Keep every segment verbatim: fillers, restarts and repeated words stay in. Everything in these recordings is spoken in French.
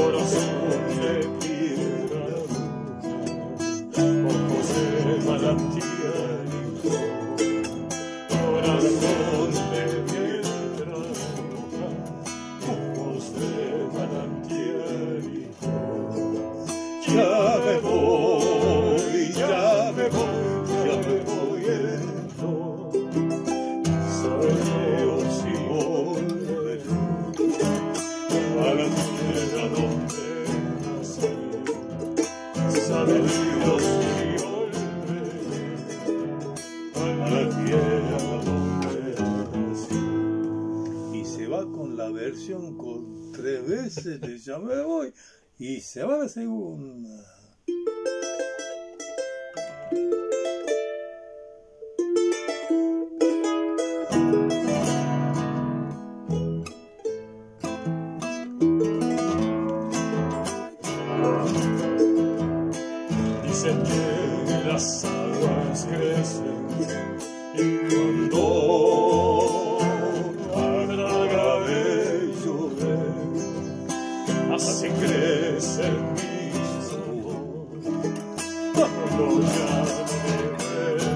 corazón de piedra, ojos de manantial, corazón de piedra, ojos de manantial. Ya me voy, ya me voy, ya me voy yendo. Sabe Dios si volveré a la tierra donde nací. Sabe Dios si volveré a la tierra donde nací. Y se va con la versión con tres veces de Ya me voy. Y se va la segunda. Dicen que las aguas crecen y cuando atraga de llover, así crece mis ojos cuando ya no me veo.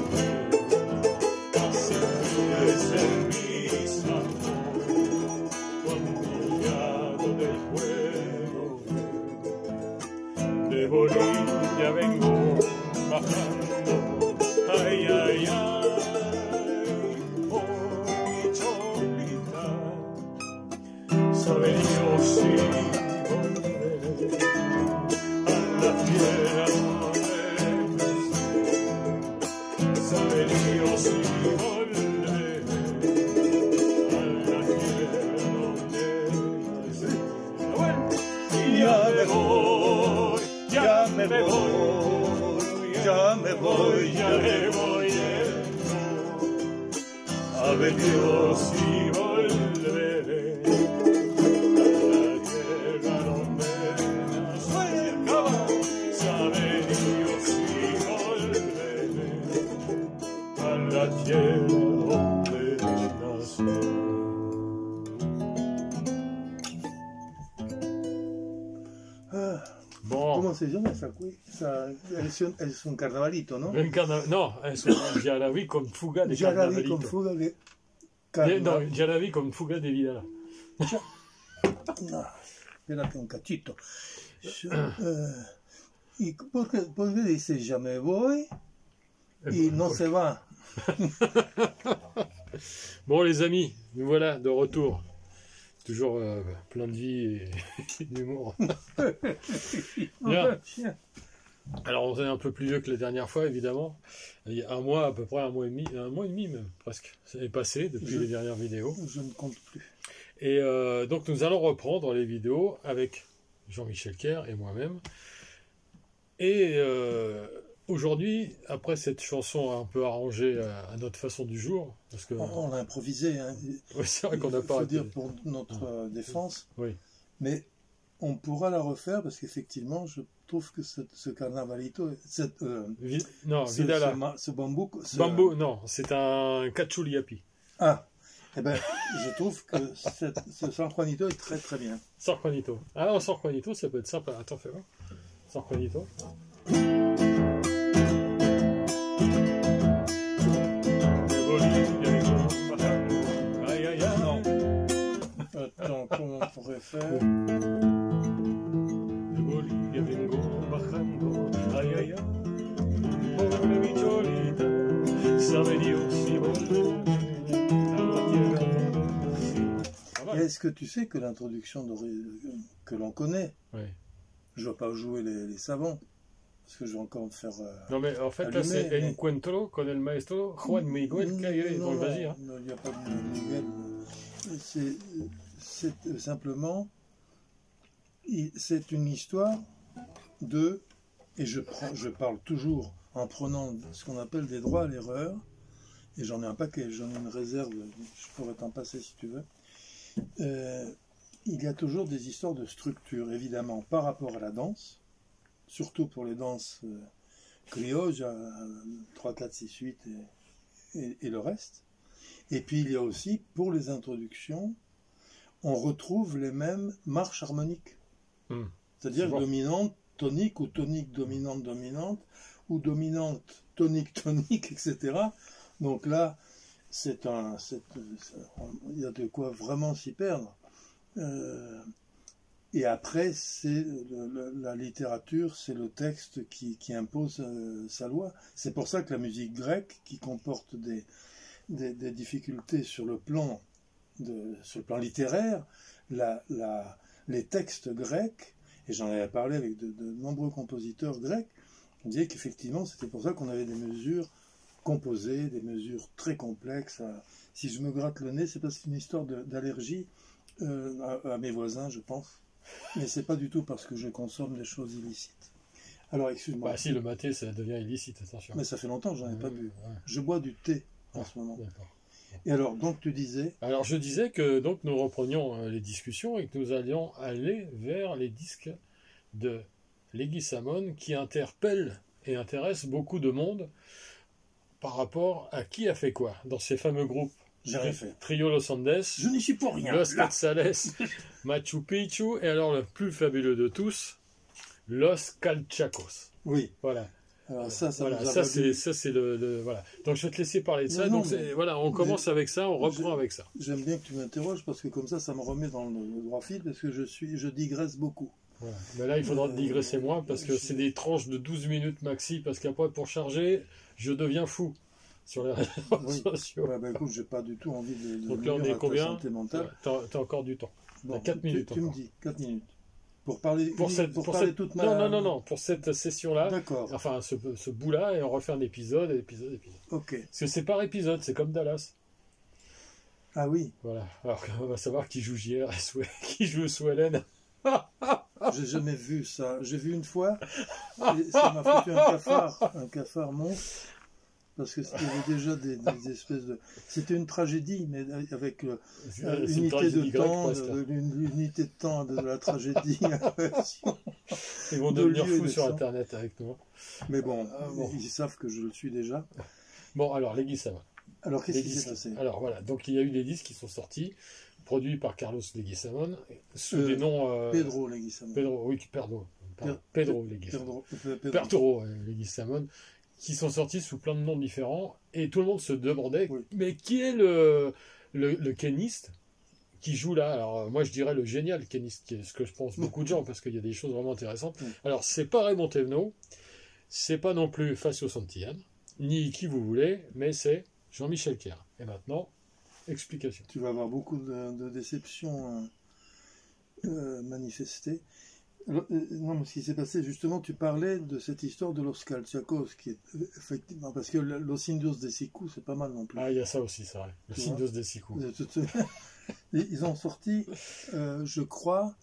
Así crece mis amores cuando ya no me puedo ver. De Bolivia vengo bajando, ay, ay, ay, oh mi cholita, sabe Dios si volveré a la tierra donde nací. Sabe Dios si volveré a la tierra donde nací. Bueno, y ya me voy, ya me voy, ya me voy, ya me voy yendo. Sabe Dios si volveré a la tierra donde nací. Sabe Dios si volveré a la tierra donde nací. Ah, Bon. ¿Cómo se llama esa? esa es, un, es un carnavalito, ¿no? Un carna... No, es un ya la vi con fuga de Ya la vi carnavalito. con fuga de De, carnaval. no, ya la vi con fuga de Vidala. No, espérate un cachito. Yo, eh, ¿Y por qué, por qué dice ya me voy y no se va? Bon les amis, nous voilà de retour. Toujours euh, plein de vie et d'humour. Bien. Alors on est un peu plus vieux que la dernière fois évidemment. Il y a un mois à peu près, un mois et demi, un mois et demi même presque. Ça est passé depuis je, les dernières vidéos. Je ne compte plus. Et euh, donc nous allons reprendre les vidéos avec Jean-Michel Kerr et moi-même. Et euh, aujourd'hui, après cette chanson un peu arrangée à, à notre façon du jour, parce que on, on l'a improvisé, hein. Ouais, c'est vrai qu'on n'a pas. Il faut dire pour notre euh, défense. Oui. Mais on pourra la refaire parce qu'effectivement, je trouve que ce, ce carnavalito, cette, euh, Vi... non, ce, Vidala. ce, ce bambou, ce... Bambou, non, c'est un cachuliapi. Ah, eh ben, je trouve que cette, ce San Juanito est très très bien. San Juanito. Ah non, San Juanito, ça peut être sympa. Attends, fais voir. San Juanito. Aïe aïe aïe, non. Attends, comment on pourrait faire? De Bolivia vengo bajando, ay ay ay, pobre mi cholita, sabe Dios si volveré a la tierra donde nací. Ah, voilà. Est-ce que tu sais que l'introduction que l'on connaît, Oui. je ne vais pas jouer les, les savants, parce que je vais encore me faire. Euh, non, mais en fait, allumer, là, c'est mais... Encuentro con el maestro Juan Miguel Caire. Non, Donc, vas-y. Hein. Non, il n'y a pas de Miguel. C'est simplement. C'est une histoire de. Et je, prends, je parle toujours en prenant ce qu'on appelle des droits à l'erreur. Et j'en ai un paquet, j'en ai une réserve, je pourrais t'en passer si tu veux. Euh, il y a toujours des histoires de structure, évidemment, par rapport à la danse, surtout pour les danses euh, criolles, trois, quatre, six, huit et, et, et le reste. Et puis il y a aussi, pour les introductions, on retrouve les mêmes marches harmoniques. Hmm. C'est-à-dire C'est bon. dominante, tonique, ou tonique, dominante, dominante, ou dominante, tonique, tonique, et cetera. Donc là, c'est un, c'est, il y a de quoi vraiment s'y perdre. Euh, et après, c'est le, le, la littérature, c'est le texte qui, qui impose euh, sa loi. C'est pour ça que la musique grecque, qui comporte des, des, des difficultés sur le plan, de, sur le plan littéraire, la, la, les textes grecs, et j'en avais parlé avec de, de nombreux compositeurs grecs, on disait qu'effectivement, c'était pour ça qu'on avait des mesures composées, des mesures très complexes. Si je me gratte le nez, c'est parce que c'est une histoire d'allergie euh, à, à mes voisins, je pense. Mais c'est pas du tout parce que je consomme des choses illicites. Alors, excuse-moi. Bah si, le maté, ça devient illicite, attention. Mais ça fait longtemps que j'en ai ouais, pas bu. Ouais. Je bois du thé en ah, ce moment. D'accord. Et alors, donc tu disais... Alors je disais que donc nous reprenions euh, les discussions et que nous allions aller vers les disques de Leguizamón qui interpellent et intéressent beaucoup de monde par rapport à qui a fait quoi dans ces fameux groupes. J'ai rien fait. Trio Los Andes, Je n'y suis pour rien. Los Là. Quetzales, Machu Picchu et alors le plus fabuleux de tous, Los Calchacos. Oui. Voilà. Alors ça, ça, voilà, nous a ça valu- c'est ça c'est le, le- voilà. Donc je vais te laisser parler de ça. Non, non, Donc c'est- mais- voilà, on commence mais- avec ça, on reprend je- avec ça. J'aime bien que tu m'interroges parce que comme ça, ça me remet dans le, le droit fil parce que je suis, je digresse beaucoup. Voilà. Mais là il faudra Euh, digresser moins parce que je- c'est des tranches de douze minutes maxi parce qu'après pour charger, je deviens fou sur les réseaux Oui. sociaux. Ouais, bah, écoute, j'ai pas du tout envie de, de Donc là on nuire est à ta combien santé mentale. T'as t'as encore du temps. Bon, quatre tu- minutes Tu, me encore. dis quatre minutes pour parler. Pour unique- cette pour pour parler cette toute ma. non non non non pour cette session là. D'accord. Enfin ce, ce bout là et on refait un épisode épisode épisode. Ok. Parce que c'est par épisode, c'est comme Dallas. Ah oui. Voilà. Alors on va savoir qui joue J R, Sou- qui joue sous Hélène. J'ai jamais vu ça. J'ai vu une fois. Et ça m'a foutu un cafard, un cafard monstre. Parce que c'était déjà des, des espèces de. C'était une tragédie, mais avec euh, C'est euh, une unité tragédie de grecque, temps, presque. de- une unité de temps de la tragédie. Ils vont de devenir lieu et fous de sur sang. Internet avec nous. Mais bon, Ah, bon. ils savent que je le suis déjà. Bon, alors, les Leguizamón. Alors qu'est-ce Les qui s'est disques. passé? Alors voilà, donc il y a eu des disques qui sont sortis, produits par Carlos Leguizamón, sous Euh, des noms. euh, Pedro Leguizamón. Pedro, oui, Pedro. pardon, Per- Pedro Leguizamón. Pedro, Pedro. Pedro euh, Leguizamón, qui sont sortis sous plein de noms différents, et tout le monde se demandait, Oui. mais qui est le, le, le kéniste qui joue là? Alors euh, moi je dirais le génial kéniste, qui est ce que je pense beaucoup de gens, parce qu'il y a des choses vraiment intéressantes. Oui. Alors c'est pas Raymond Thévenot, c'est pas non plus Facio Santillán, ni qui vous voulez, mais c'est Jean-Michel Kerr. Et maintenant, explication. Tu vas avoir beaucoup de, de déceptions euh, euh, manifestées. Alors, euh, non, mais ce qui s'est passé, justement, tu parlais de cette histoire de Los Calchacos, qui est euh, effectivement, parce que le- Los Indios de Siku, c'est pas mal non plus. Ah, il y a ça aussi, c'est vrai. Le Tu Sindos des Sikou. Euh, tu te- Ils ont sorti, euh, je crois,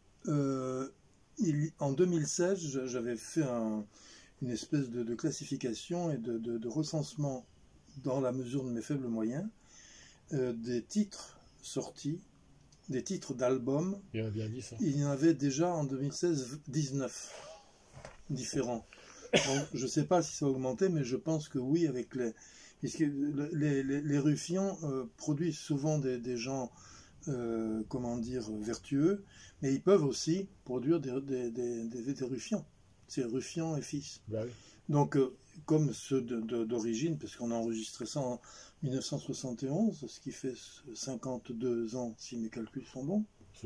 euh, il- en deux mille seize, je- j'avais fait un- une espèce de, de classification et de, de- de recensement, dans la mesure de mes faibles moyens, euh, des titres sortis, des titres d'albums. Il a bien dit ça. Il y en avait déjà en deux mille seize dix-neuf différents. Donc, je ne sais pas si ça a augmenté, mais je pense que oui, avec les. Puisque le- les, les, les ruffians euh, produisent souvent des, des gens, euh, comment dire, vertueux, mais ils peuvent aussi produire des, des, des, des, des ruffians. C'est ruffian et fils. Bah oui. Donc, euh, comme ceux de- de- d'origine, parce qu'on a enregistré ça en mille neuf cent soixante et onze, ce qui fait cinquante-deux ans, si mes calculs sont bons. C'est-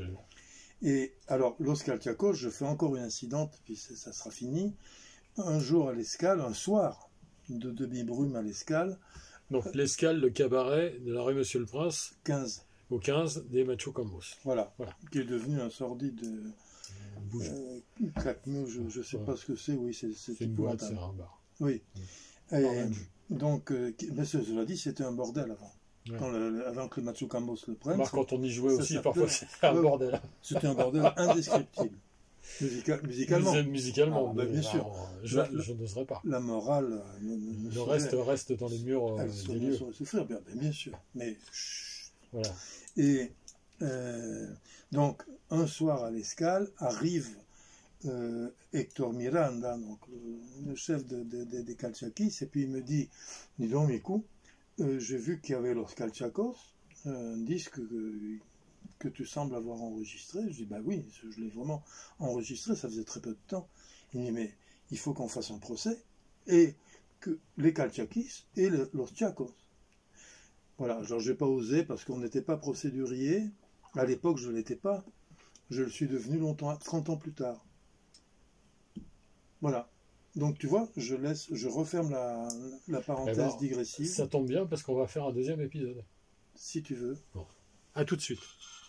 Et alors, Los Calchacos, je fais encore une incidente, puis c'est- ça sera fini. Un jour à l'Escale, un soir de demi-brume à l'Escale, Donc, l'escale, le cabaret de la rue Monsieur le Prince, quinze, au quinze des Macho Cambos. voilà, Voilà. qui est devenu un sordide euh, Bouge. euh, claquemeux, je ne sais Ouais. pas ce que c'est, oui, c'est c'est C'est une boîte, c'est épouvantable. un bar. Oui. Mm. Et, Orange. donc, euh, qui- mais ce- cela dit, c'était un bordel avant. Ouais. Quand le- le- avant que le Machu Cambos le prenne, Bah, quand on y jouait ça aussi, s'appelait- parfois, c'était un Ouais. bordel. c'était un bordel indescriptible. Musical- musicalement. Mus- Musicalement, Ah, bah, mais bien sûr. alors, je, La- la- je n'oserais pas. La morale euh, ne, ne- ne Le saurait- reste reste dans les murs euh, elle des saurait- lieux. saurait souffrir, bien, bien, bien sûr. Mais chut. Voilà. Et euh, donc, un soir à l'Escale, arrive euh, Hector Miranda, donc le, le chef de, de- de- des Calchaquis, et puis il me dit, dis donc, Miku, euh, j'ai vu qu'il y avait Los Calchacos, un disque que, que tu sembles avoir enregistré. Je dis, bah oui, je l'ai vraiment enregistré, ça faisait très peu de temps. Il me dit, mais il faut qu'on fasse un procès, et que les Kalchakis et le, los Chacos. Voilà, genre j'ai pas osé parce qu'on n'était pas procédurier. À l'époque, je ne l'étais pas. Je le suis devenu longtemps, trente ans plus tard. Voilà. Donc tu vois, je laisse, je referme la, la parenthèse Alors, digressive. ça tombe bien parce qu'on va faire un deuxième épisode. Si tu veux. Bon. À tout de suite.